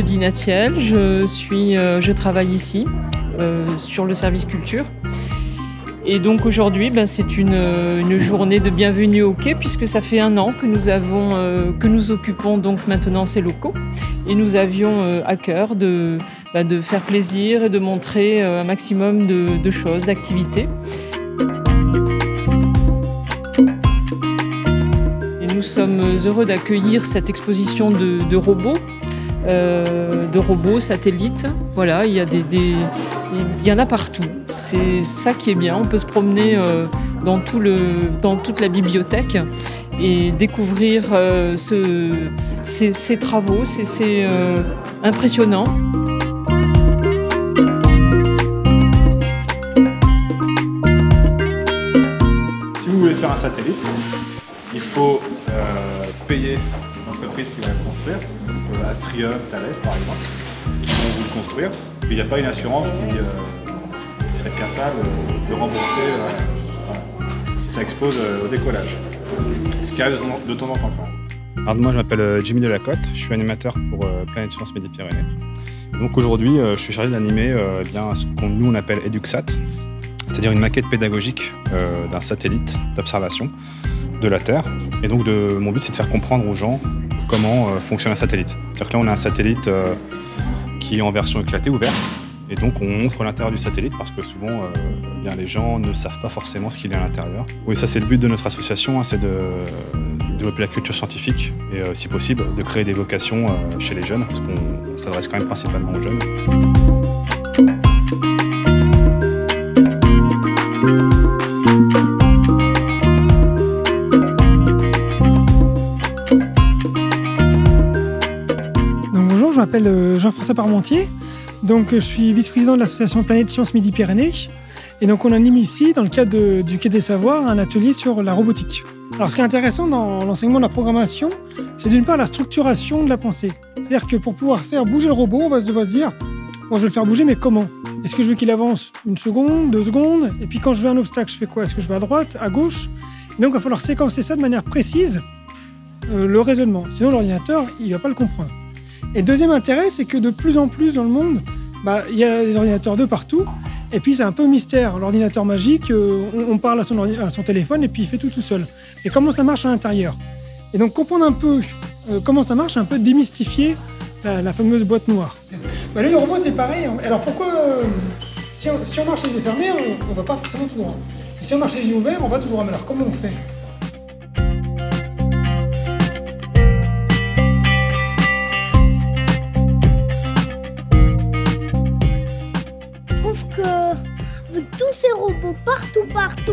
Elodie Natiel, je travaille ici, sur le service culture. Et donc aujourd'hui, c'est une journée de bienvenue au quai, puisque ça fait 1 an que nous occupons donc maintenant ces locaux. Et nous avions à cœur de faire plaisir et de montrer un maximum de choses, d'activités. Et nous sommes heureux d'accueillir cette exposition de robots satellites. Voilà, il y en a partout. C'est ça qui est bien. On peut se promener dans toute la bibliothèque et découvrir ces travaux. C'est impressionnant. Si vous voulez faire un satellite, il faut payer l'entreprise qui va le construire, donc Astrium, Thales par exemple, qui vont vous le construire. Il n'y a pas une assurance qui serait capable de rembourser si ça explose au décollage. Ce qui arrive de temps en temps quand même. Alors moi je m'appelle Jimmy Delacote, je suis animateur pour Planète Science Midi-Pyrénées. Donc aujourd'hui je suis chargé d'animer ce qu'on nous on appelle EduxSat, c'est-à-dire une maquette pédagogique d'un satellite d'observation de la Terre. Et donc mon but c'est de faire comprendre aux gens comment fonctionne un satellite. C'est-à-dire que là on a un satellite qui est en version éclatée, ouverte, et donc on montre l'intérieur du satellite parce que souvent les gens ne savent pas forcément ce qu'il y a à l'intérieur. Oui, ça c'est le but de notre association, c'est de développer la culture scientifique et si possible de créer des vocations chez les jeunes, parce qu'on s'adresse quand même principalement aux jeunes. Je m'appelle Jean-François Parmentier, donc je suis vice-président de l'association Planète Science Midi-Pyrénées. Et donc on anime ici, dans le cadre du Quai des Savoirs, un atelier sur la robotique. Alors ce qui est intéressant dans l'enseignement de la programmation, c'est d'une part la structuration de la pensée. C'est-à-dire que pour pouvoir faire bouger le robot, on va se dire, bon, je vais le faire bouger, mais comment? Est-ce que je veux qu'il avance 1 seconde, 2 secondes? Et puis quand je veux un obstacle, je fais quoi? Est-ce que je vais à droite, à gauche? Et donc il va falloir séquencer ça de manière précise, le raisonnement. Sinon l'ordinateur, il ne va pas le comprendre. Et le deuxième intérêt, c'est que de plus en plus dans le monde, il y a des ordinateurs de partout, et puis c'est un peu mystère. L'ordinateur magique, on parle à son téléphone et puis il fait tout seul. Et comment ça marche à l'intérieur? Et donc comprendre un peu comment ça marche, un peu démystifier la fameuse boîte noire. Là, le robot, c'est pareil. Alors pourquoi, si on marche les yeux fermés, on ne va pas forcément tout droit. Et si on marche les yeux ouverts, on va tout droit. Mais alors comment on fait? Avec tous ces robots partout,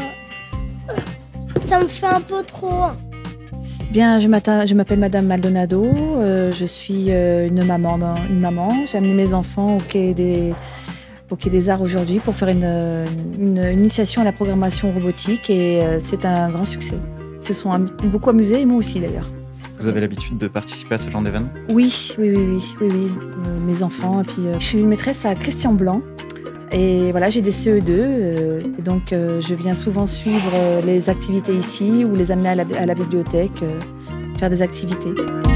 ça me fait un peu trop. Bien, je m'appelle Madame Maldonado, je suis une maman. J'ai amené mes enfants au Quai des Arts aujourd'hui pour faire une initiation à la programmation robotique et c'est un grand succès. Ils se sont beaucoup amusés et moi aussi d'ailleurs. Vous avez l'habitude de participer à ce genre d'événement? Oui. Mes enfants. Et puis, je suis maîtresse à Christian Blanc. Et voilà, j'ai des CE2, et donc je viens souvent suivre les activités ici ou les amener à la bibliothèque, faire des activités.